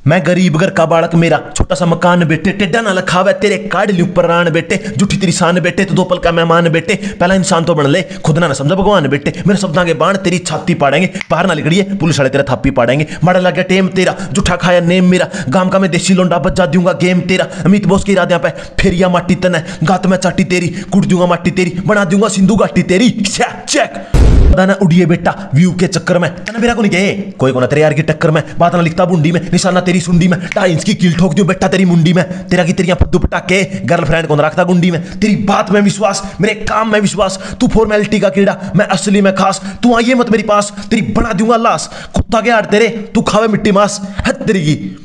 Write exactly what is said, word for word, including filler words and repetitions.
मैं गरीब घर का बालक, मेरा छोटा सा मकान बेटे, टेढ़ा ना लखावे तेरे काढ़ ली ऊपर रान बेटे, झूठी तेरी शान बेटे, तो दो पल का मेहमान बेटे, पहला इंसान तो बन ले, खुद ना ना समझा भगवान बेटे, मेरे शब्दां के बाण तेरी छाती पाड़ेंगे, बाहर ना लिखड़िए पुलिस वाले तेरा थापी पाड़ेंगे, माड़ा लग गया टेम तेरा, झूठा खाया नेम मेरा, गांव का मैं देसी लोंडा बजा दूंगा गेम तेरा, अमित बोस के इरादे पे फेरिया माटी तने, गात में चाटी तेरी, कुट दूंगा माटी तेरी, बना दूंगा सिंधु घाटी तेरी, चेक दाना उड़िए बेटा व्यू के चक्कर में, तना मेरा को नहीं कहे कोई को ना तेरे यार की टक्कर में, बात ना लिखता बुंडी में, निशाना तेरी सुंडी में, ढाई इंच की कील ठोक दूं बेटा तेरी मुंडी में, तेरा की तेरिया फद्दू पटाके गर्लफ्रेंड को ना रखता गुंडी में, तेरी बात में विश्वास, मेरे काम में विश्वास, तू फॉर्मेलिटी का कीड़ा, मैं असली में खास, तू आइए मत मेरी पास, तेरी बना दूंगा लाश, कुत्ता के हाथ तेरे, तू खावे मिट्टी मांस, हद तेरी की।